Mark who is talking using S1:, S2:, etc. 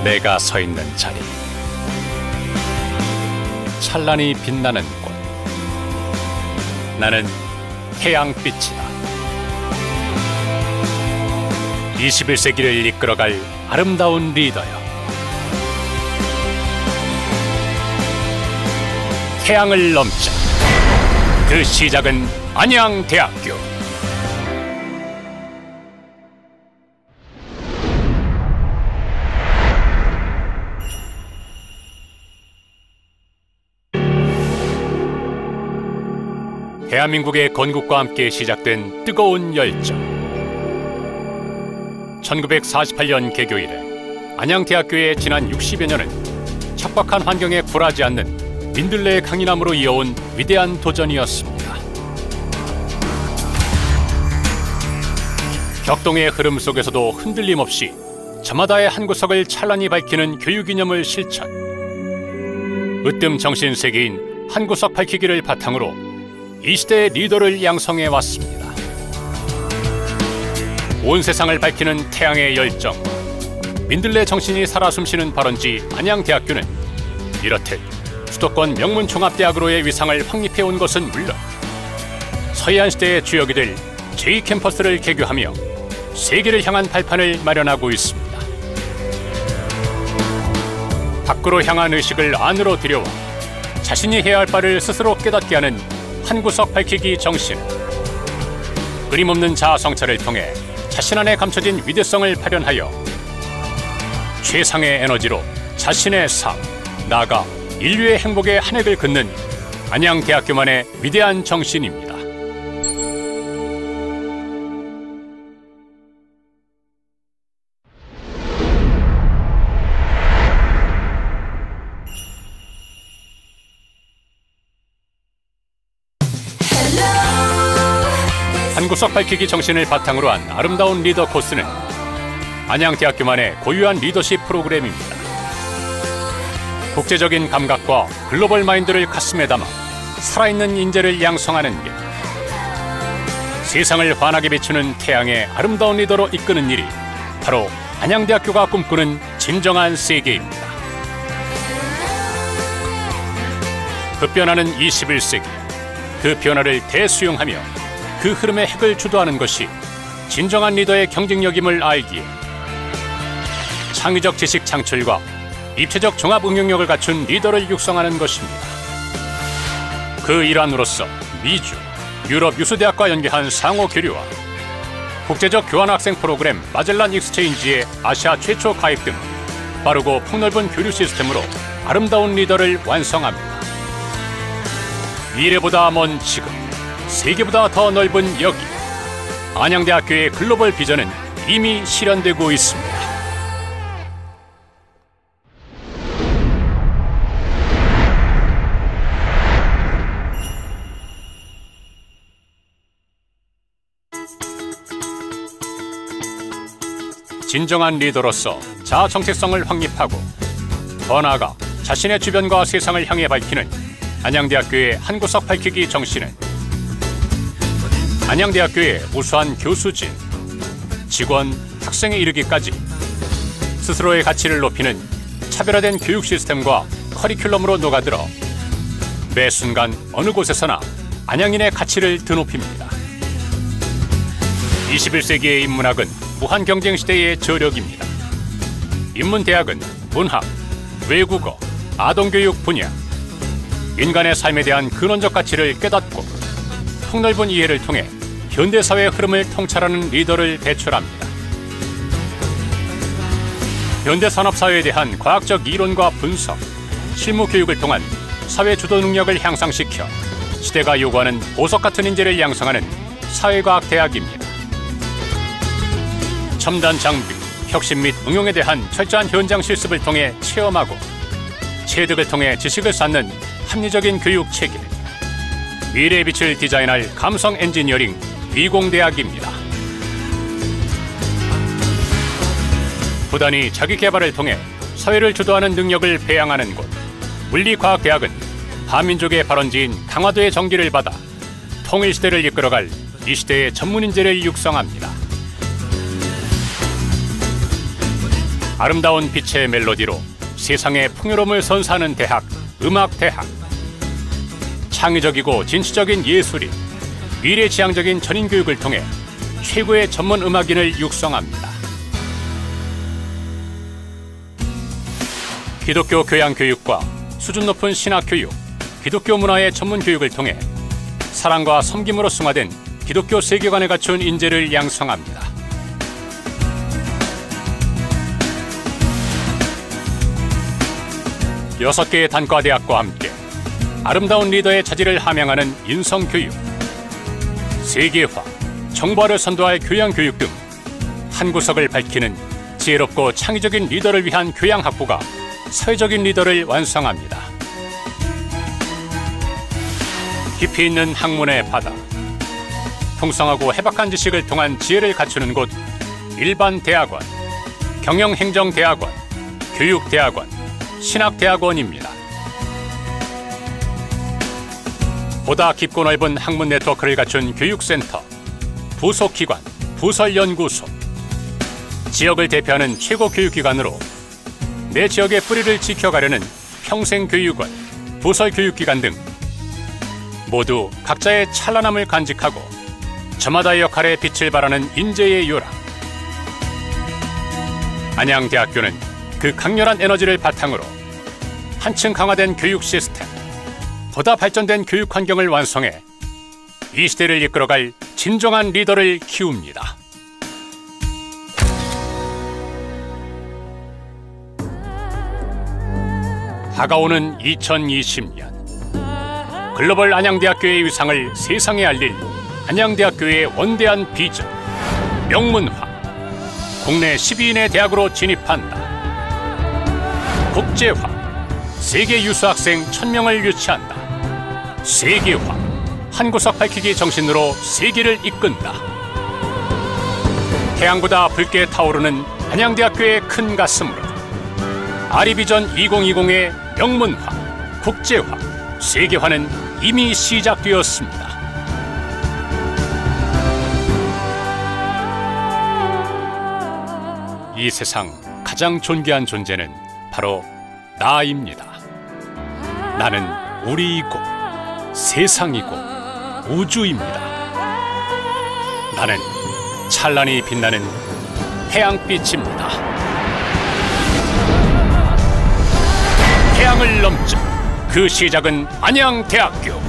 S1: 내가 서 있는 자리, 찬란히 빛나는 곳. 나는 태양빛이다. 21세기를 이끌어갈 아름다운 리더여. 태양을 넘자. 그 시작은 안양대학교. 대한민국의 건국과 함께 시작된 뜨거운 열정. 1948년 개교 이래 안양대학교의 지난 60여 년은 척박한 환경에 굴하지 않는 민들레의 강인함으로 이어온 위대한 도전이었습니다. 격동의 흐름 속에서도 흔들림 없이 저마다의 한 구석을 찬란히 밝히는 교육 이념을 실천. 으뜸 정신 세계인 한 구석 밝히기를 바탕으로 이 시대의 리더를 양성해 왔습니다. 온 세상을 밝히는 태양의 열정, 민들레 정신이 살아 숨쉬는 발원지 안양대학교는 이렇듯 수도권 명문 종합대학으로의 위상을 확립해온 것은 물론 서해안 시대의 주역이 될 제2캠퍼스를 개교하며 세계를 향한 발판을 마련하고 있습니다. 밖으로 향한 의식을 안으로 들여와 자신이 해야 할 바를 스스로 깨닫게 하는 한 구석 밝히기 정신. 끊임없는 자아 성찰을 통해 자신 안에 감춰진 위대성을 발현하여 최상의 에너지로 자신의 삶, 나아가 인류의 행복의 한 획을 긋는 안양대학교만의 위대한 정신입니다. 한 구석 밝히기 정신을 바탕으로 한 아름다운 리더 코스는 안양대학교만의 고유한 리더십 프로그램입니다. 국제적인 감각과 글로벌 마인드를 가슴에 담아 살아있는 인재를 양성하는 길. 세상을 환하게 비추는 태양의 아름다운 리더로 이끄는 일이 바로 안양대학교가 꿈꾸는 진정한 세계입니다. 급변하는 21세기, 그 변화를 대수용하며 그 흐름의 핵을 주도하는 것이 진정한 리더의 경쟁력임을 알기에 창의적 지식 창출과 입체적 종합 응용력을 갖춘 리더를 육성하는 것입니다. 그 일환으로서 미주, 유럽 유수대학과 연계한 상호 교류와 국제적 교환 학생 프로그램 마젤란 익스체인지의 아시아 최초 가입 등 빠르고 폭넓은 교류 시스템으로 아름다운 리더를 완성합니다. 미래보다 먼 지금, 세계보다 더 넓은 여기, 안양대학교의 글로벌 비전은 이미 실현되고 있습니다. 진정한 리더로서 자아 정체성을 확립하고 더 나아가 자신의 주변과 세상을 향해 밝히는 안양대학교의 한 구석 밝히기 정신은 안양대학교의 우수한 교수진, 직원, 학생에 이르기까지 스스로의 가치를 높이는 차별화된 교육 시스템과 커리큘럼으로 녹아들어 매 순간 어느 곳에서나 안양인의 가치를 드높입니다. 21세기의 인문학은 무한 경쟁 시대의 저력입니다. 인문대학은 문학, 외국어, 아동교육 분야, 인간의 삶에 대한 근원적 가치를 깨닫고 폭넓은 이해를 통해 현대사회의 흐름을 통찰하는 리더를 배출합니다. 현대산업사회에 대한 과학적 이론과 분석, 실무 교육을 통한 사회 주도 능력을 향상시켜 시대가 요구하는 보석 같은 인재를 양성하는 사회과학대학입니다. 첨단 장비, 혁신 및 응용에 대한 철저한 현장 실습을 통해 체험하고 체득을 통해 지식을 쌓는 합리적인 교육 체계, 미래의 빛을 디자인할 감성 엔지니어링 미공대학입니다. 부단히 자기 개발을 통해 사회를 주도하는 능력을 배양하는 곳, 물리과학대학은 한민족의 발원지인 강화도의 정기를 받아 통일시대를 이끌어갈 이 시대의 전문인재를 육성합니다. 아름다운 빛의 멜로디로 세상의 풍요로움을 선사하는 대학, 음악대학. 창의적이고 진취적인 예술인, 미래지향적인 전인교육을 통해 최고의 전문 음악인을 육성합니다. 기독교 교양교육과 수준 높은 신학교육, 기독교 문화의 전문 교육을 통해 사랑과 섬김으로 승화된 기독교 세계관을 갖춘 인재를 양성합니다. 여섯 개의 단과대학과 함께 아름다운 리더의 자질을 함양하는 인성교육, 세계화, 정보화를 선도할 교양교육 등 한 구석을 밝히는 지혜롭고 창의적인 리더를 위한 교양학부가 사회적인 리더를 완성합니다. 깊이 있는 학문의 바다, 풍성하고 해박한 지식을 통한 지혜를 갖추는 곳 일반대학원, 경영행정대학원, 교육대학원, 신학대학원입니다. 보다 깊고 넓은 학문 네트워크를 갖춘 교육센터, 부속기관, 부설연구소, 지역을 대표하는 최고 교육기관으로 내 지역의 뿌리를 지켜가려는 평생교육원, 부설교육기관 등 모두 각자의 찬란함을 간직하고 저마다의 역할에 빛을 발하는 인재의 요람. 안양대학교는 그 강렬한 에너지를 바탕으로 한층 강화된 교육 시스템, 보다 발전된 교육 환경을 완성해 이 시대를 이끌어갈 진정한 리더를 키웁니다. 다가오는 2020년, 글로벌 안양대학교의 위상을 세상에 알릴 안양대학교의 원대한 비전, 명문화, 국내 12인의 대학으로 진입한다. 국제화, 세계 유수 학생 1000명을 유치한다. 세계화, 한 구석 밝히기 정신으로 세계를 이끈다. 태양보다 붉게 타오르는 안양대학교의 큰 가슴으로 아리비전 2020의 명문화, 국제화, 세계화는 이미 시작되었습니다. 이 세상 가장 존귀한 존재는 바로 나입니다. 나는 우리이고 세상이고 우주입니다. 나는 찬란히 빛나는 태양빛입니다. 태양을 넘자 그 시작은 안양대학교.